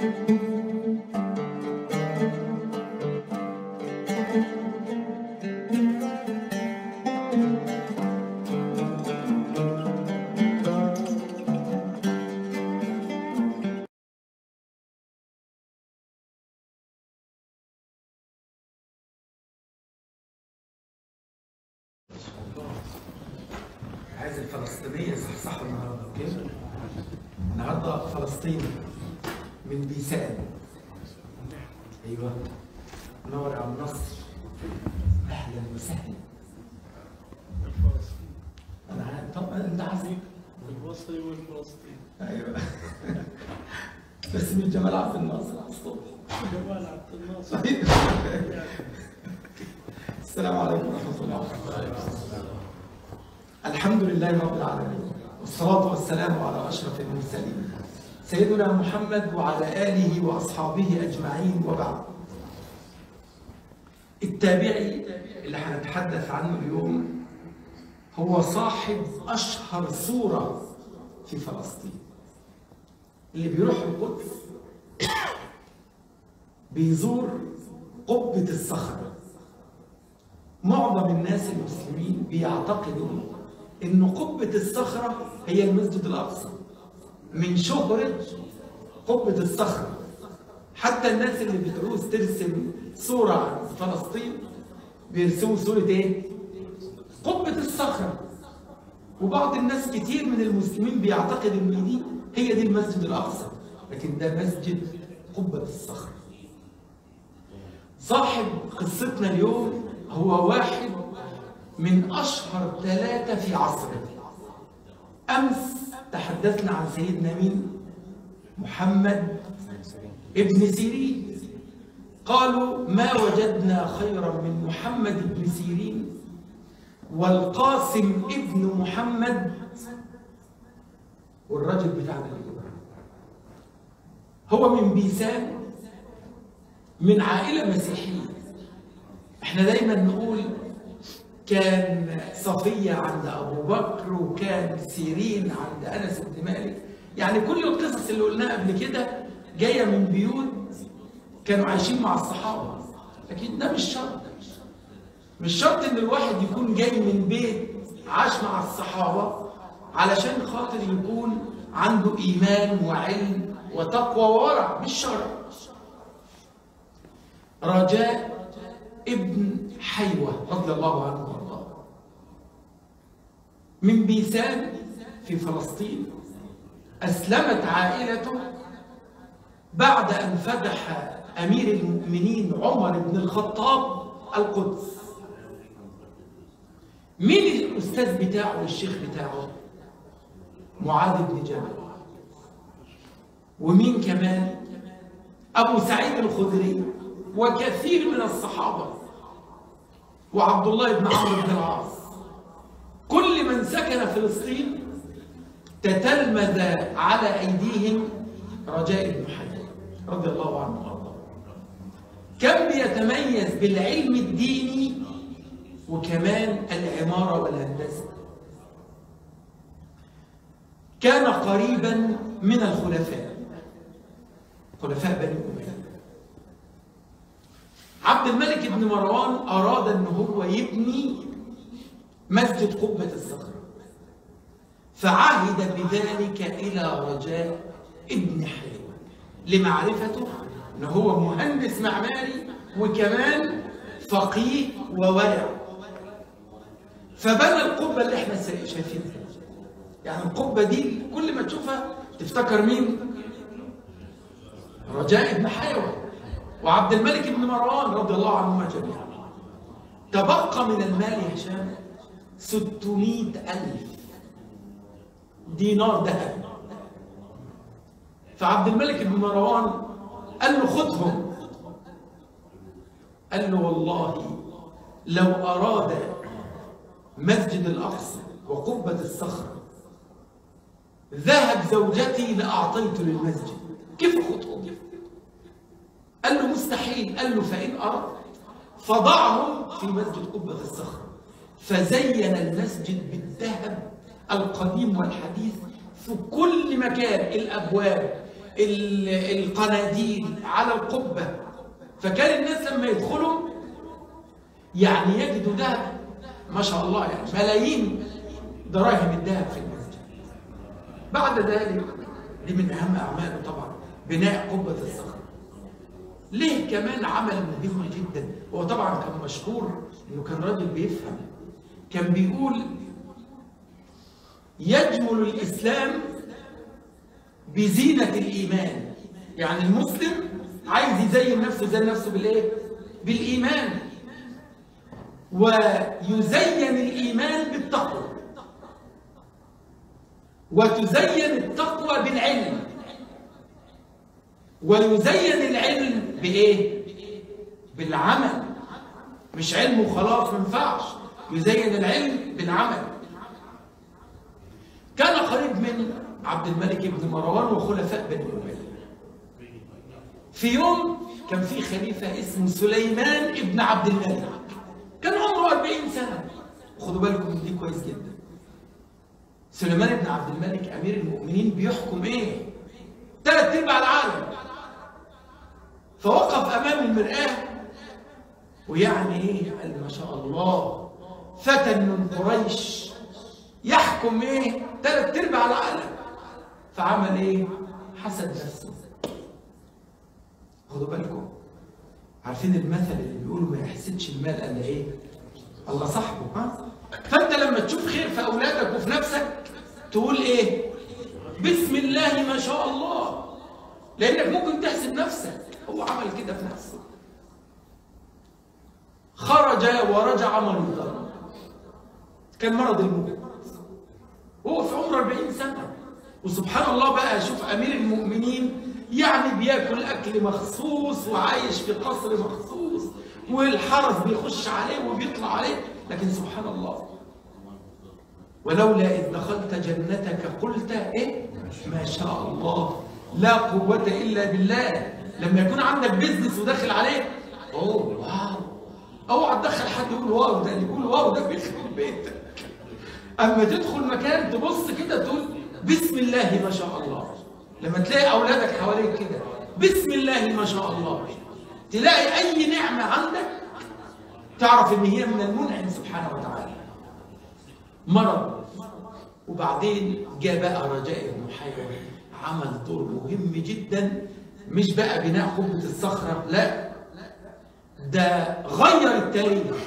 عايز الفلسطينية يصحصحوا النهارده، اوكي؟ النهارده فلسطين من بيسان. ايوه، منور يا عم نصر، اهلا وسهلا. انا عارف طبعا انت عازم الوصلي والفلسطيني. ايوه بس من جمال عبد الناصر على الصبح. جمال عبد الناصر. السلام عليكم ورحمة الله وبركاته. الحمد لله رب العالمين، والصلاة والسلام على أشرف المرسلين سيدنا محمد وعلى آله وأصحابه أجمعين، وبعد. التابعي اللي هنتحدث عنه اليوم هو صاحب أشهر سورة في فلسطين. اللي بيروح القدس بيزور قبة الصخرة. معظم الناس المسلمين بيعتقدوا إن قبة الصخرة هي المسجد الأقصى من شهرة قبة الصخرة. حتى الناس اللي بتعوز ترسم صورة عن فلسطين بيرسموا صورة إيه؟ قبة الصخرة. وبعض الناس كتير من المسلمين بيعتقد إن دي هي دي المسجد الأقصى، لكن ده مسجد قبة الصخرة. صاحب قصتنا اليوم هو واحد من أشهر 3 في عصره. أمس تحدثنا عن سيدنا مين؟ محمد ابن سيرين. قالوا ما وجدنا خيرا من محمد ابن سيرين والقاسم ابن محمد والرجل بتاعنا اليوم. هو من بيسان، من عائلة مسيحية. احنا دايما نقول كان صفية عند أبو بكر، وكان سيرين عند أنس بن مالك. يعني كل القصص اللي قلناها قبل كده جاية من بيوت كانوا عايشين مع الصحابة. لكن ده مش شرط. مش شرط إن الواحد يكون جاي من بيت عاش مع الصحابة علشان خاطر يكون عنده إيمان وعلم وتقوى وورع. مش شرط. رجاء ابن حيوة رضي الله عنه وارضاه من بيسان في فلسطين. أسلمت عائلته بعد أن فتح أمير المؤمنين عمر بن الخطاب القدس. مين الأستاذ بتاعه والشيخ بتاعه؟ معاذ بن جبل. ومين كمان؟ أبو سعيد الخدري وكثير من الصحابة، وعبد الله بن عمرو بن العاص. كل من سكن فلسطين تتلمذ على أيديهم رجاء بن حيوة رضي الله عنه وارضاه. كان بيتميز بالعلم الديني وكمان العمارة والهندسة. كان قريبا من الخلفاء، خلفاء بني أمية. عبد الملك بن مروان أراد أن هو يبني مسجد قبة الصخرة، فعهد بذلك إلى رجاء ابن حيوة لمعرفته أن هو مهندس معماري وكمان فقيه وورع. فبنى القبة اللي احنا شايفينها. يعني القبة دي كل ما تشوفها تفتكر مين؟ رجاء ابن حيوة وعبد الملك بن مروان رضي الله عنهما جميعا. تبقى من المال يا هشام 600,000 دينار ذهب. فعبد الملك بن مروان قال له خذهم. قال له والله لو أراد مسجد الأقصى وقبة الصخرة ذهب زوجتي لأعطيت للمسجد. كيف أخذهم؟ قال له مستحيل. قال له فإن أردت فضعهم في مسجد قبة الصخرة. فزين المسجد بالذهب القديم والحديث في كل مكان، الأبواب القناديل على القبة، فكان الناس لما يدخلوا يعني يجدوا ذهب ما شاء الله، يعني ملايين دراهم الذهب في المسجد. بعد ذلك دي من أهم أعماله طبعا بناء قبة الصخرة. ليه كمان عمل مهم جدا؟ هو طبعا كان مشهور إنه كان راجل بيفهم، كان بيقول يجمل الإسلام بزينة الإيمان. يعني المسلم عايز يزين نفسه، يزين نفسه بالإيه؟ بالإيمان. ويزين الإيمان بالتقوى، وتزين التقوى بالعلم، ويزين العلم بإيه؟ بالعمل. مش علم وخلاص ما ينفعش، يزين العلم بالعمل. كان قريب من عبد الملك بن مروان وخلفاء بني أمية. في يوم كان في خليفة اسمه سليمان بن عبد الملك، كان عمره 40 سنة. خدوا بالكم من دي كويس جدا. سليمان بن عبد الملك أمير المؤمنين بيحكم إيه؟ 3/4 العالم. فوقف أمام المرآة ويعني إيه؟ قال ما شاء الله فتى من قريش يحكم إيه؟ 3/4 العالم. فعمل إيه؟ حسد نفسه. خدوا بالكم، عارفين المثل اللي بيقولوا ما يحسدش المال الا ايه؟ الله صاحبه. ها؟ فانت لما تشوف خير في اولادك وفي نفسك تقول ايه؟ بسم الله ما شاء الله، لانك ممكن تحسد نفسك. هو عمل كده في نفسه. خرج ورجع مريضا، كان مرض الموت وهو في عمر 40 سنه. وسبحان الله بقى، شوف امير المؤمنين يعني بياكل اكل مخصوص وعايش في قصر مخصوص والحرس بيخش عليه وبيطلع عليه، لكن سبحان الله ولولا اذ دخلت جنتك قلت ايه؟ ما شاء الله لا قوة الا بالله. لما يكون عندك بيزنس وداخل عليه اوه واو، اوعى تدخل حد يقول واو، ده اللي يقول واو ده بيخرب بيتك. اما تدخل مكان تبص كده تقول بسم الله ما شاء الله. لما تلاقي أولادك حواليك كده بسم الله ما شاء الله، تلاقي أي نعمة عندك تعرف إن هي من المنعم سبحانه وتعالى. مرض، وبعدين جاء بقى رجاء بن حيوة عمل دور مهم جدا، مش بقى بناء قبة الصخرة، لا ده غير التاريخ.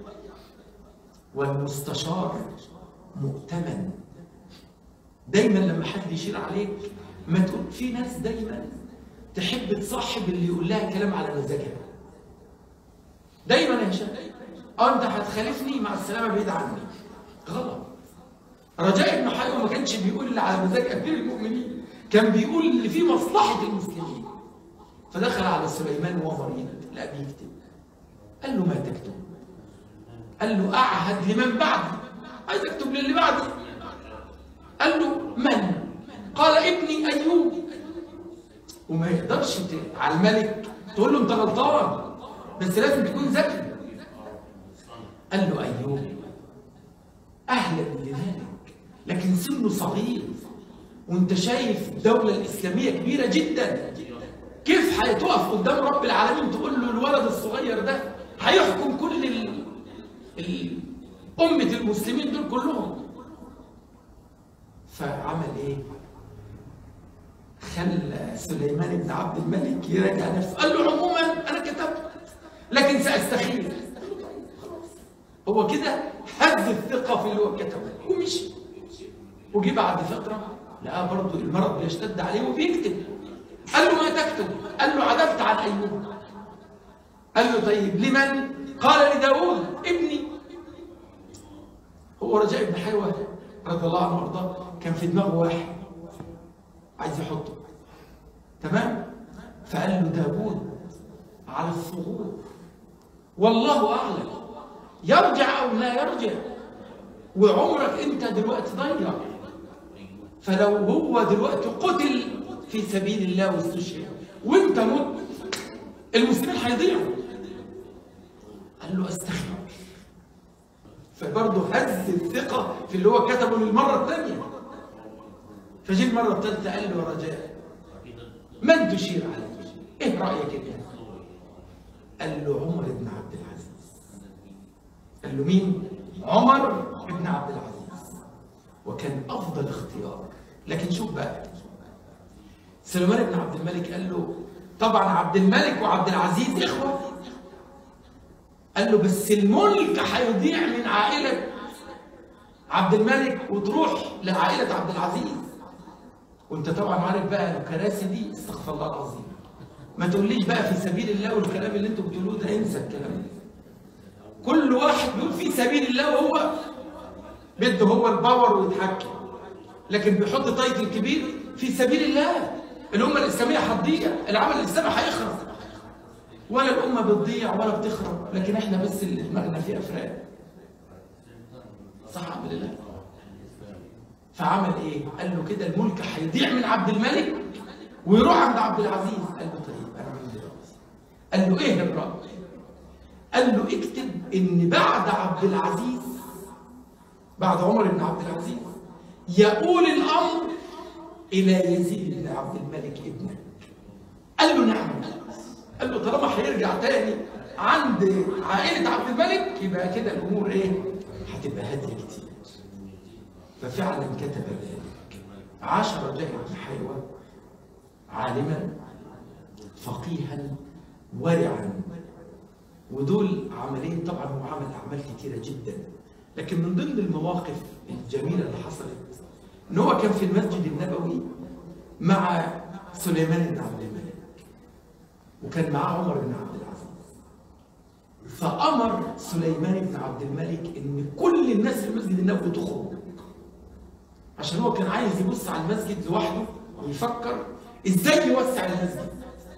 والمستشار مؤتمن. دايما لما حد يشير عليك ما تقول، في ناس دايما تحب تصاحب اللي يقول لها كلام على مزاجها. دايما يا هشام انت هتخالفني مع السلامه بعيد عني. غلط. رجاء بن حيوة ما كانش بيقول اللي على مزاج امير المؤمنين، كان بيقول اللي فيه مصلحه المسلمين. فدخل على سليمان وهو مريض لا بيكتب. قال له ما تكتب؟ قال له اعهد لمن بعدي، عايز اكتب للي بعدي. قال له من؟ قال ابني أيوب. وما يقدرش على الملك تقول له أنت غلطان، بس لازم تكون ذكي. قال له أيوب أهلا لذلك، لكن سنه صغير، وأنت شايف الدولة الإسلامية كبيرة جدا، كيف هتقف قدام رب العالمين تقول له الولد الصغير ده هيحكم كل أمة المسلمين دول كلهم؟ فعمل إيه؟ خلى سليمان بن عبد الملك يراجع نفسه. قال له عموما انا كتبت لكن ساستخير. هو كده هز الثقه في اللي هو كتبه ومشي. وجي بعد فتره لقى برضه المرض بيشتد عليه وبيكتب. قال له ما تكتب؟ قال له عدلت عن ايوب. قال له طيب لمن؟ قال لداوود ابني. هو رجاء بن حيوة رضي الله عنه وارضاه كان في دماغه واحد عايز يحطه، تمام؟ فقال له داوود على الثغور والله اعلم يرجع او لا يرجع، وعمرك انت دلوقتي ضيع. فلو هو دلوقتي قتل في سبيل الله واستشهد وانت مت، المسلمين هيضيعوا. قال له استخير. فبرضه هز الثقه في اللي هو كتبه للمره الثانيه. فجي المره الثالثه قال له يا رجاء من تشير عليه؟ ايه رايك انت؟ قال له عمر بن عبد العزيز. قال له مين؟ عمر بن عبد العزيز. وكان افضل اختيار. لكن شوف بقى، سليمان بن عبد الملك قال له طبعا عبد الملك وعبد العزيز اخوه. قال له بس الملك هيضيع من عائله عبد الملك وتروح لعائله عبد العزيز. وانت طبعا عارف بقى الكراسي دي استغفر الله العظيم. ما تقوليش بقى في سبيل الله والكلام اللي انتوا بتقولوه ده، انسى الكلام ده. كل واحد بيقول في سبيل الله وهو بده هو الباور ويتحكم، لكن بيحط تايتل كبير في سبيل الله. الامه الاسلاميه هتضيع، العمل الاسلامي هيخرب، ولا الامه بتضيع ولا بتخرب، لكن احنا بس اللي دماغنا فيه افراد. صح الحمد لله. فعمل ايه؟ قال له كده الملك هيضيع من عبد الملك ويروح عند عبد العزيز. قال له طيب انا عندي راي. قال له ايه الراي؟ قال له اكتب ان بعد عبد العزيز، بعد عمر بن عبد العزيز، يقول الامر الى يزيد بن عبد الملك ابنك. قال له نعم. قال له طالما هيرجع تاني عند عائله عبد الملك يبقى كده الامور ايه؟ هتبقى هاديه كتير. ففعلا كتب ذلك. عاش رجاء بن حيوة عالما فقيها ورعا، ودول عملين طبعا هو عمل اعمال كثيره جدا، لكن من ضمن المواقف الجميله اللي حصلت ان هو كان في المسجد النبوي مع سليمان بن عبد الملك، وكان معاه عمر بن عبد العزيز. فامر سليمان بن عبد الملك ان كل الناس في المسجد النبوي تخرج، عشان هو كان عايز يبص على المسجد لوحده ويفكر ازاي يوسع المسجد.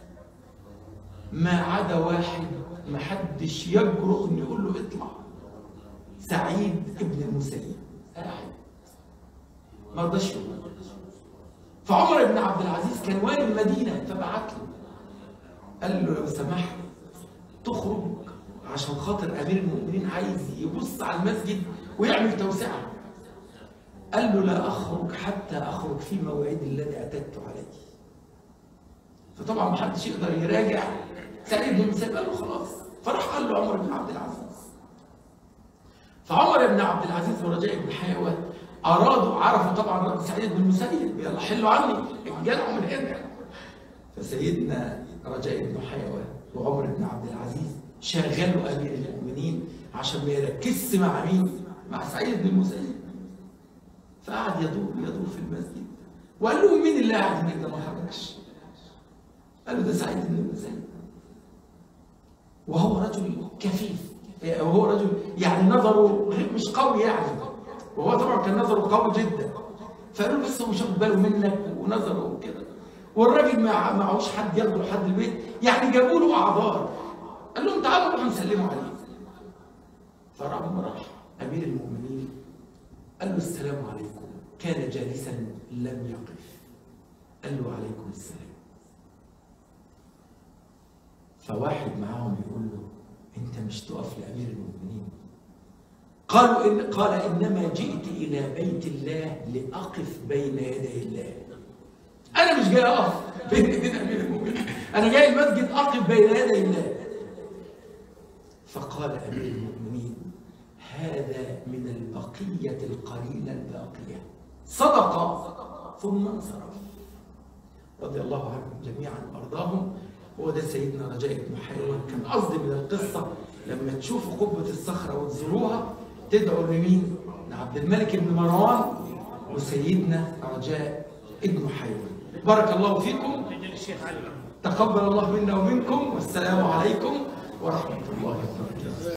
ما عدا واحد ما حدش يجرؤ ان يقول له اطلع، سعيد ابن المسيب قاعد ما رضاش يقول. فعمر بن عبد العزيز كان والي المدينه، فبعت له قال له لو سمحت تخرج عشان خاطر امير المؤمنين عايز يبص على المسجد ويعمل توسعه. قال له لا اخرج حتى اخرج في موعدي الذي اعتدت عليه. فطبعا ما حدش يقدر يراجع سعيد بن المسيب. قال له خلاص. فراح قال له عمر بن عبد العزيز. فعمر بن عبد العزيز ورجاء بن حيوة ارادوا، عرفوا طبعا رد سعيد بن المسيب، يلا حلوا عني الجلع من هنا. فسيدنا رجاء بن حيوة وعمر بن عبد العزيز شغلوا امير المؤمنين عشان ما يركزش مع مين؟ مع سعيد بن المسيب. فقعد يدور في المسجد وقال لهم مين اللي قاعد هناك ده ما خرجش؟ قالوا ده سعيد بن المسيب، وهو رجل كفيف، وهو رجل يعني نظره مش قوي يعني، وهو طبعا كان نظره قوي جدا. فقالوا بس هو مش واخد باله منك ونظره كده، والراجل ما معهوش حد ياخده لحد البيت، يعني جابوا له اعذار. قال لهم تعالوا نروح نسلموا عليه. فراح امير المؤمنين قال له السلام عليكم. كان جالسا لم يقف. قال له عليكم السلام. فواحد معاهم يقول له انت مش تقف لامير المؤمنين؟ قال انما جئت الى بيت الله لاقف بين يدي الله. انا مش جاي اقف بين ايدين امير المؤمنين، انا جاي المسجد اقف بين يدي الله. فقال امير المؤمنين هذا من البقيه القليله الباقيه. صدق ثم انصرف. رضي الله عنهم جميعا وارضاهم. هو ده سيدنا رجاء بن حيوة. كان قصدي من القصه لما تشوفوا قبه الصخره وتزوروها تدعوا لمين؟ لعبد الملك بن مروان وسيدنا رجاء بن حيوة. بارك الله فيكم. تقبل الله منا ومنكم، والسلام عليكم ورحمه الله وبركاته.